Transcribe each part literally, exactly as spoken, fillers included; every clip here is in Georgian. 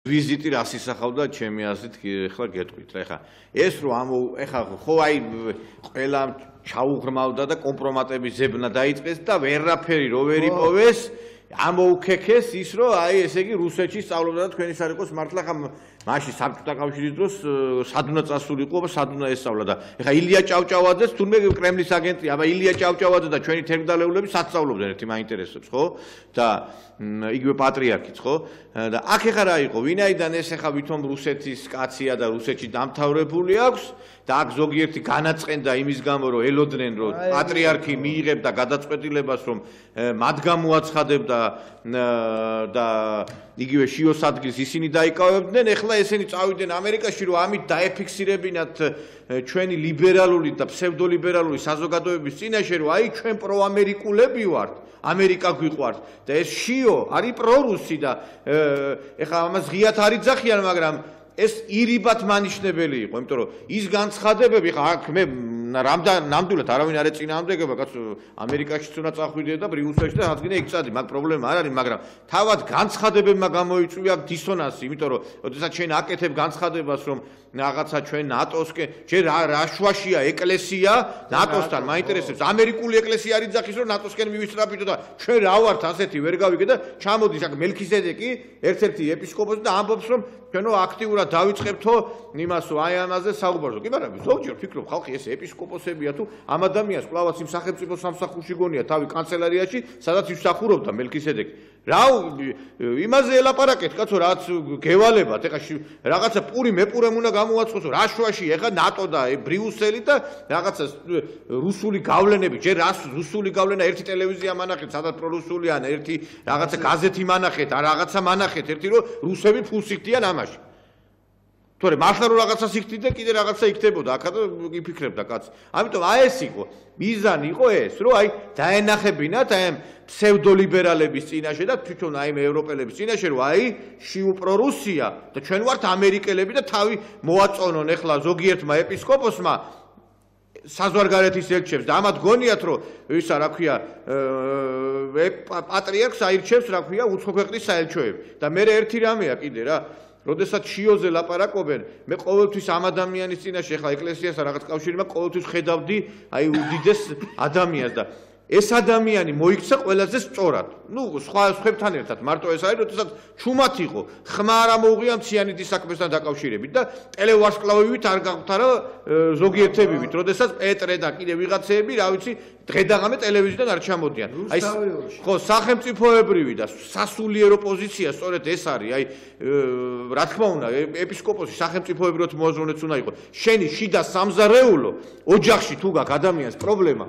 ვიზიტი რას ისახავდა ჩემი აზრით ახლა გეტყვით რა ეხა ეს რომ ამ ეხა ხო აი ყველა ჩაუღრმავდა და კომპრომატების ზებნა დაიწყეს და ვერაფერი რო ვერ იპოვეს ამოუქექეს ის რომ აი ესე იგი რუსეთში სწავლობდა და თქვენი სარიყოს მართლა ხა მაშინ საბჭოთა კავშირის დროს სადუნა წასული იყო სად უნდა ესწავლა და ეხა ილია ჭავჭავაძეც თურმე კრემლის აგენტია აბა ილია ჭავჭავაძე და ჩვენი თერგდალეულები სად სწავლობდნენ ერთი მაინტერესებს ხო და იგივე პატრიარქიც ხო და აქ ეხა რა იყო ვინაიდან ეს ეხა ვითომ რუსეთის კაცია და რუსეთში დამთავრებული აქვს და აქ ზოგიერთი განაწყენდა იმის გამო რომ ელოდნენ რომ პატრიარქი მიიღებდა გადაწყვეტილებას რომ მათ გამოაცხადებდა და იგივე შიოს ადგილს ისინი დაიკავებდნენ ეხლა ესენი წავიდნენ ამერიკაში რომ ამით დაეფიქსირებინათ ჩვენი ლიბერალური და ფსევდოლიბერალური საზოგადოების წინაშე რომ აი ჩვენ პროამერიკულები ვართ ამერიკა გვიყვართ და ეს შიო არის პრორუსი და ეხლა ამას ღიათ არ იძახიან მაგრამ ეს ირიბად მანიშნებელი იყო იმიტომ რომ ის განცხადებები ხა აქ მე ნამდვილად არავინ არ ეწინააღმდეგება კაცო ამერიკაშიც უნდა წახვიდე და ბრიუსელში და რადგან ეკწადი მაგ პრობლემა არ არის მაგრამ თავად განცხადებებმა გამოიწვია დისონანსი იმიტომ რომ ოდესაც ჩვენ აკეთებ განცხადებას რომ რაღაცა ჩვენ ნატოსკენ ჯერ რა შვაშია ეკლესია ნატოსთან მაინტერესებს ამერიკული ეკლესია არ იძახის რომ ნატოსკენ მივისწრაფიტო და ჩვენ რა ვართ ასეთი ვერ გავიგე და ჩამოდის აქ მელქისედეკი ერთ-ერთი ეპისკოპოსი და ამბობს რომ ჩვენო აქტიურად დავიწყებთო იმას აი ამაზე საუბარს კი მაგრამ ზოგჯერ ფიქრობ ხალხი ეს ეპისკოპოსებია თუ ამ ადამიანს კლავაც იმ სახელმწიფო სამსახურში გონია თავი კანცელარიაში სადაც ისახურობდა მელქისედეკი რა იმაზე ელაპარაკეთ კაცო რაც გევალებათ ეხა რაღაცა პური მეპურემ უნდა გამოაცხოსო რა შვაში ეხა ნატო და ბრიუსელი და რაღაცა რუსული გავლენები ჯერ რუსული გავლენა ერთი ტელევიზია მანახეთ სადაც პრორუსული ან ერთი რაღაცა გაზეთი მანახეთ ან რაღაცა მანახეთ ერთი რომ რუსები ფულს იხდიან ამაში თორე მართლა რომ რაღაცას იხდიდა კიდე რაღაცა იქდებოდა აქა და იფიქრებდა კაცი ამიტომ აი ეს იყო მიზანი იყო ეს რომ აი დაენახებინათ აი ფსევდოლიბერალების წინაშე და თვითონ აი ევროპელების წინაშე რომ აი შიუპრორუსია და ჩვენ ვართ ამერიკელები და თავი მოაწონონ ეხლა ზოგიერთმა ეპისკოპოსმა საზღვარგარეთის ელჩებს და ამათ გონიათ რომ ისა რა ქვია პატრიარქს აირჩევს რა ქვია უცხო ქვეყნის საელჩოები და მე ერთი რამეა კიდე რა როდესაც შიოზე ლაპარაკობენ მე ყოველთვის ამ ადამიანის წინაშე ხა ეკლესიასა რაღაც კავშირი მაქვს ყოველთვის ხედავდი აი უდიდეს ადამიანს და ეს ადამიანი მოიქცა ყველაზე სწორად ნუ სხვა სხვებთან ერთად მარტო ეს არის როდესაც ჩუმად იყო ხმა არ ამოუღია მციანეთის საქმესთან დაკავშირებით და ტელევარსკვლავივით არ გაღვთარა ზოგიერთებივით როდესაც პეტრე და კიდე ვიღაცეები რა ვიცი დღე-დაღამე ტელევიზიიდან არ ჩამოდიან აი ხო სახელმწიფოებრივი და სასულიერო პოზიცია სწორედ ეს არის აი რა თქმა უნდა ეპისკოპოსი სახელმწიფოებრივად მოაზროვნეც უნდა იყოს შენი შიდა სამზარეულო ოჯახში თუ გაქვს ადამიანს პრობლემა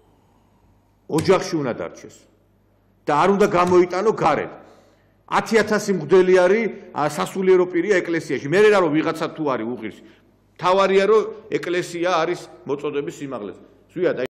ოჯახში უნდა დარჩეს და არ უნდა გამოიტანო გარეთ ათი ათასი მღვდელი არის სასულიერო პირია ეკლესიაში მე რა რომ ვიღაცა თუ არის უღირს თავარია რომ ეკლესია არის მოწოდების სიმაღლეზე ზვიად